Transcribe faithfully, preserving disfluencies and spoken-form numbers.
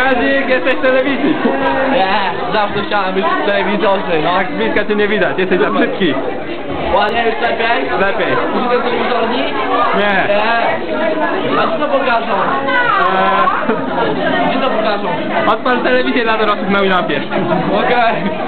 Kazik, jesteś w telewizji. Nie, zawsze chciałem być w telewizorze, no. Tak z bliska cię nie widać, jesteś za brzydki. Ładnie, już lepiej? Lepiej. Użyję do telewizorni? Nie. Nie. A co to pokażą? Eee, Gdzie to pokażą? odpal telewizję dla dorosłych na Winampie. Okej. Okay.